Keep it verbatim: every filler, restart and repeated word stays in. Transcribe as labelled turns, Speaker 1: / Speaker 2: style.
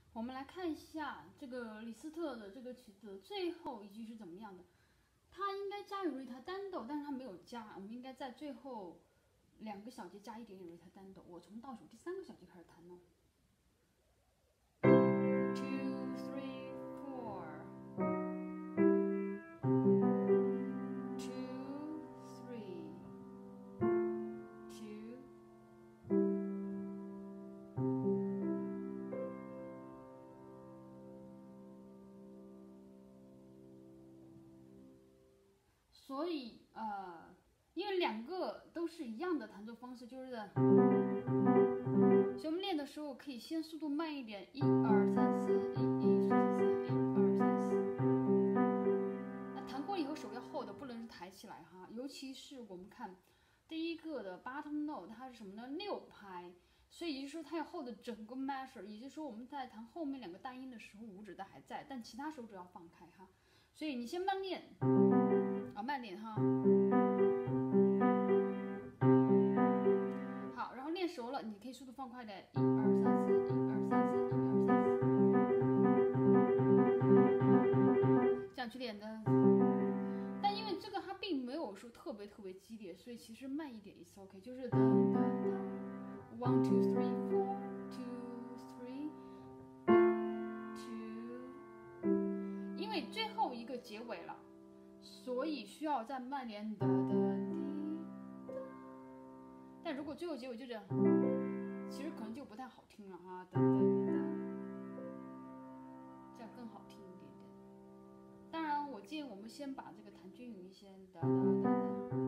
Speaker 1: 我们来看一下这个李斯特的这个曲子最后一句是怎么样的。它应该加有 ritardando， 但是它没有加，我们应该在最后两个小节加一点点 ritardando。我从倒数第三个小节开始弹呢。Two, three, four. Two, three. Two. 所以呃，因为两个都是一样的弹奏方式，就是，所以我们练的时候可以先速度慢一点，一二三四，一一三四，一二三四。那弹过以后手要厚的，不能是抬起来哈，尤其是我们看第一个的 bottom note， 它是什么呢？六拍，所以也就是说它要厚的整个 measure， 也就是说我们在弹后面两个单音的时候，五指的还在，但其他手指要放开哈。所以你先慢练，啊，慢点哈。好，然后练熟了，你可以速度放快点，一二三四，一二三四，一二三四，这样去练的。但因为这个它并没有说特别特别激烈，所以其实慢一点也是 OK， 就是噔噔噔 one two three four two three two， 因为最后一个结尾了，所以需要再慢点的的滴。但如果最后结尾就这样，其实可能就不太好听了啊，噔噔噔，这样更好听一点点。当然，我建议我们先把这个弹均匀，先哒哒哒哒。